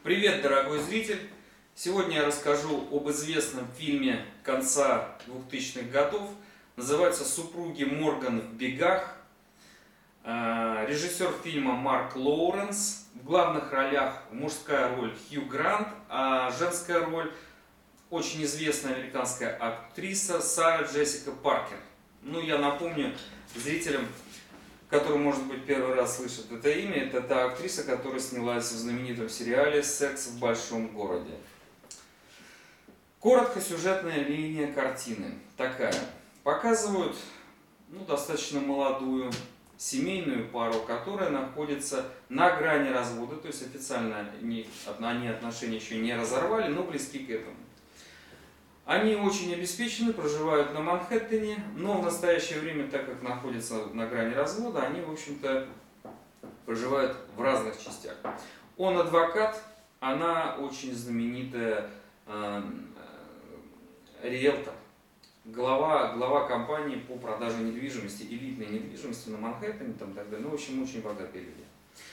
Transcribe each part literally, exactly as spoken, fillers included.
Привет, дорогой зритель! Сегодня я расскажу об известном фильме конца двухтысячных годов. Называется «Супруги Морган в бегах». Режиссер фильма Марк Лоуренс. В главных ролях мужская роль Хью Грант, а женская роль очень известная американская актриса Сара Джессика Паркер. Ну, я напомню зрителям, который, может быть, первый раз слышит это имя, это та актриса, которая снялась в знаменитом сериале «Секс в большом городе». Коротко сюжетная линия картины такая. Показывают ну, достаточно молодую семейную пару, которая находится на грани развода, то есть официально они, они отношения еще не разорвали, но близки к этому. Они очень обеспечены, проживают на Манхэттене, но в настоящее время, так как находятся на грани развода, они, в общем-то, проживают в разных частях. Он адвокат, она очень знаменитая э, э, риэлтор, глава, глава компании по продаже недвижимости, элитной недвижимости на Манхэттене, там, так далее. Ну, в общем, очень богатые люди.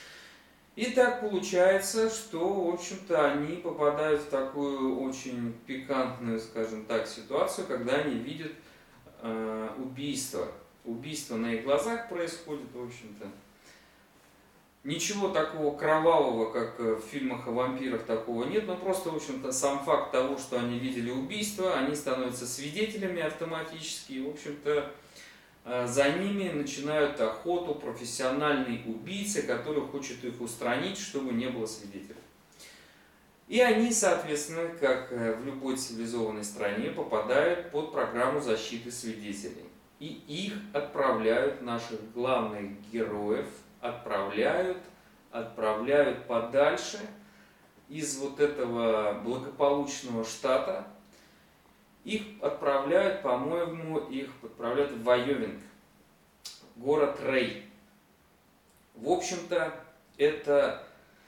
И так получается, что, в общем-то, они попадают в такую очень пикантную, скажем так, ситуацию, когда они видят э, убийство. Убийство на их глазах происходит, в общем-то. Ничего такого кровавого, как в фильмах о вампирах, такого нет, но просто, в общем-то, сам факт того, что они видели убийство, они становятся свидетелями автоматически, и, в общем-то, за ними начинают охоту профессиональные убийцы, который хочет их устранить, чтобы не было свидетелей. И они, соответственно, как в любой цивилизованной стране, попадают под программу защиты свидетелей. И их отправляют, наших главных героев, отправляют, отправляют подальше из вот этого благополучного штата. Их отправляют, по-моему, их отправляют в Вайоминг, город Рэй. В общем-то, это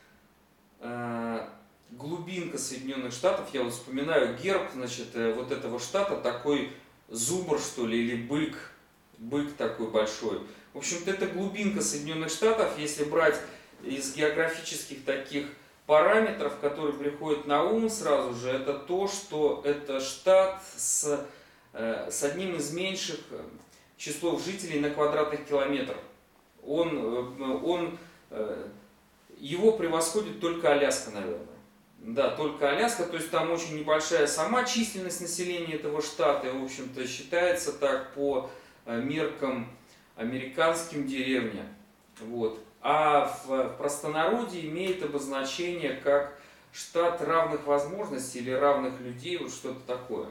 э, глубинка Соединенных Штатов. Я вот вспоминаю герб, значит, вот этого штата, такой зубр, что ли, или бык, бык такой большой. В общем-то, это глубинка Соединенных Штатов, если брать из географических таких параметров, которые приходят на ум сразу же, это то, что это штат с, э, с одним из меньших числов жителей на квадратных километр. Он, он, э, его превосходит только Аляска, наверное. Да, только Аляска, то есть там очень небольшая сама численность населения этого штата, и, в общем-то, считается так по меркам американским деревня. Вот. А в простонародье имеет обозначение как штат равных возможностей или равных людей, вот что-то такое.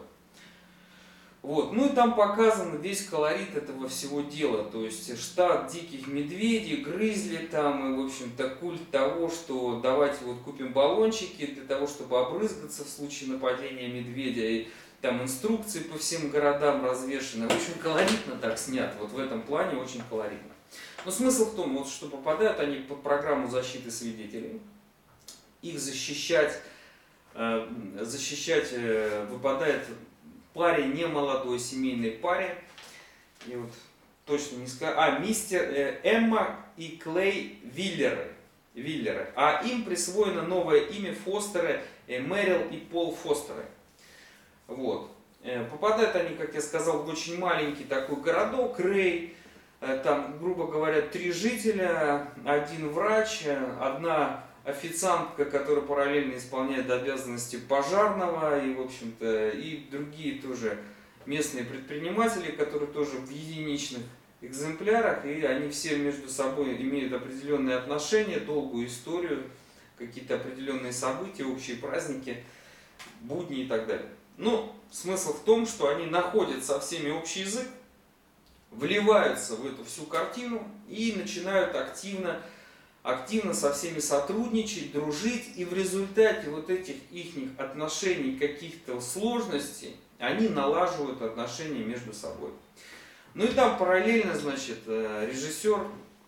Вот. Ну и там показан весь колорит этого всего дела, то есть штат диких медведей, грызли там, и в общем-то культ того, что давайте вот купим баллончики для того, чтобы обрызгаться в случае нападения медведя, и там инструкции по всем городам развешаны. В общем, колоритно так снят, вот в этом плане очень колоритно. Но смысл в том, вот, что попадают они под программу защиты свидетелей, их защищать, э, защищать э, выпадает паре, не молодой семейной паре, и вот точно не скажу, а мистер э, Эмма и Клей Виллеры, Виллеры, а им присвоено новое имя Фостеры, э, Мэрил и Пол Фостеры. Вот. Э, попадают они, как я сказал, в очень маленький такой городок Рэй. Там, грубо говоря, три жителя, один врач, одна официантка, которая параллельно исполняет обязанности пожарного, и, в общем-то, и другие тоже местные предприниматели, которые тоже в единичных экземплярах, и они все между собой имеют определенные отношения, долгую историю, какие-то определенные события, общие праздники, будни и так далее. Но смысл в том, что они находят со всеми общий язык, вливаются в эту всю картину и начинают активно, активно со всеми сотрудничать, дружить, и в результате вот этих их отношений, каких-то сложностей, они налаживают отношения между собой. Ну и там параллельно, значит, режиссер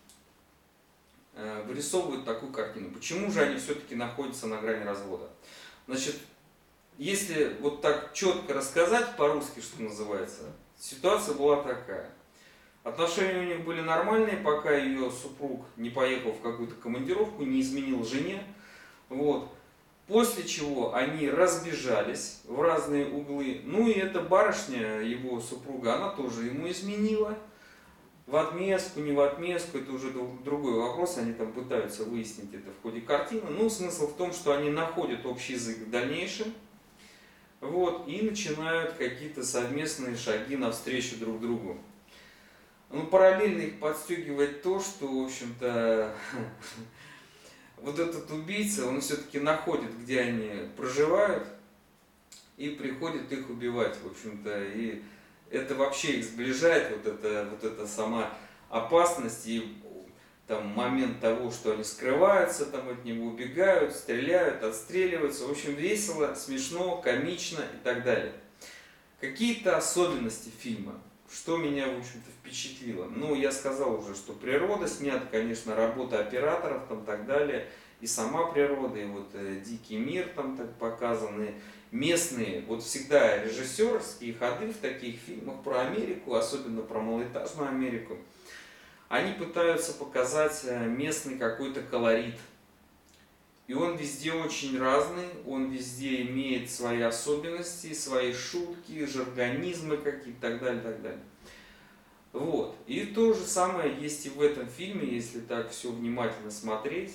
вырисовывает такую картину. Почему же они все-таки находятся на грани развода? Значит, если вот так четко рассказать по-русски, что называется, ситуация была такая. Отношения у них были нормальные, пока ее супруг не поехал в какую-то командировку, не изменил жене. Вот. После чего они разбежались в разные углы. Ну и эта барышня, его супруга, она тоже ему изменила. В отместку, не в отместку, это уже другой вопрос, они там пытаются выяснить это в ходе картины. Ну, смысл в том, что они находят общий язык в дальнейшем, вот, и начинают какие-то совместные шаги навстречу друг другу. Ну, параллельно их подстегивает то, что, в общем-то, вот этот убийца, он все-таки находит, где они проживают, и приходит их убивать, в общем-то, и это вообще их сближает, вот эта, вот эта сама опасность и там, момент того, что они скрываются, там от него убегают, стреляют, отстреливаются. В общем, весело, смешно, комично и так далее. Какие-то особенности фильма, что меня, в общем-то, впечатлило. Ну, я сказал уже, что природа снята, конечно, работа операторов, там, так далее, и сама природа, и вот э, дикий мир там так показаны. Местные, вот всегда режиссерские ходы в таких фильмах про Америку, особенно про малоэтажную Америку, они пытаются показать местный какой-то колорит. И он везде очень разный, он везде имеет свои особенности, свои шутки, жаргонизмы какие-то, так далее, так далее. Вот. И то же самое есть и в этом фильме, если так все внимательно смотреть.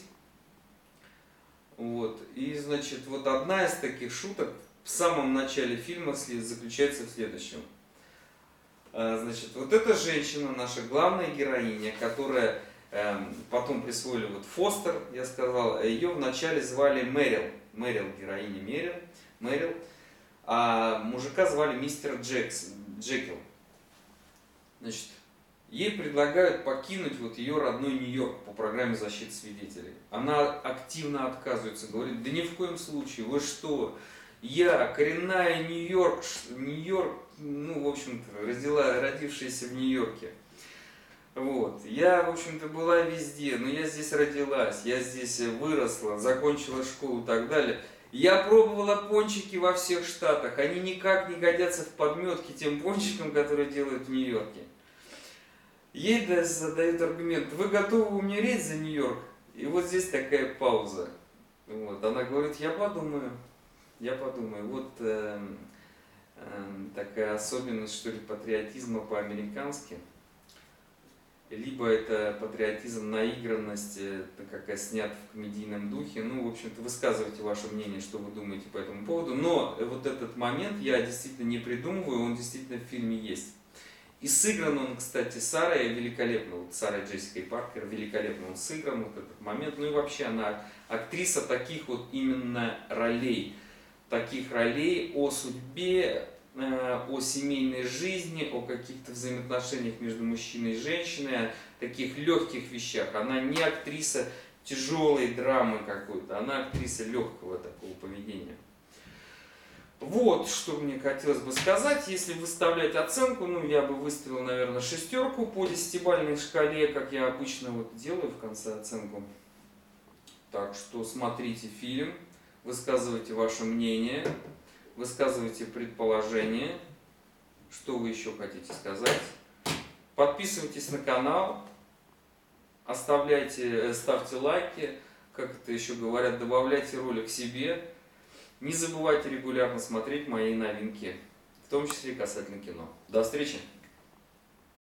Вот. И, значит, вот одна из таких шуток в самом начале фильма заключается в следующем. Значит, вот эта женщина, наша главная героиня, которая э, потом присвоили вот Фостер, я сказал, ее вначале звали Мэрил, Мэрил, героиня Мэрил, Мэрил, а мужика звали мистер Джекс, Джекил. Значит, ей предлагают покинуть вот ее родной Нью-Йорк по программе защиты свидетелей. Она активно отказывается, говорит, да ни в коем случае, вы что, я коренная Нью-Йорк, Нью-Йорк, ну, в общем-то, родила, родившаяся в Нью-Йорке. Вот. Я, в общем-то, была везде, но я здесь родилась, я здесь выросла, закончила школу и так далее. Я пробовала пончики во всех штатах, они никак не годятся в подметке тем пончикам, которые делают в Нью-Йорке. Ей задают аргумент, вы готовы умереть за Нью-Йорк? И вот здесь такая пауза. Вот. Она говорит, я подумаю, я подумаю. Вот э, э, такая особенность, что ли, патриотизма по-американски. Либо это патриотизм, наигранность, как снят в комедийном духе. Ну, в общем-то, высказывайте ваше мнение, что вы думаете по этому поводу. Но вот этот момент я действительно не придумываю, он действительно в фильме есть. И сыгран он, кстати, Сарой великолепно, вот Сарой Джессикой Паркер великолепно он сыгран, вот этот момент. Ну и вообще она актриса таких вот именно ролей, таких ролей о судьбе, о семейной жизни, о каких-то взаимоотношениях между мужчиной и женщиной, о таких легких вещах. Она не актриса тяжелой драмы какой-то, она актриса легкого такого поведения. Вот, что мне хотелось бы сказать. Если выставлять оценку, ну, я бы выставил, наверное, шестерку по десятибалльной шкале, как я обычно вот делаю в конце оценку. Так что смотрите фильм, высказывайте ваше мнение, высказывайте предположения, что вы еще хотите сказать. Подписывайтесь на канал, оставляйте, ставьте лайки, как это еще говорят, добавляйте ролик себе. Не забывайте регулярно смотреть мои новинки, в том числе и касательно кино. До встречи!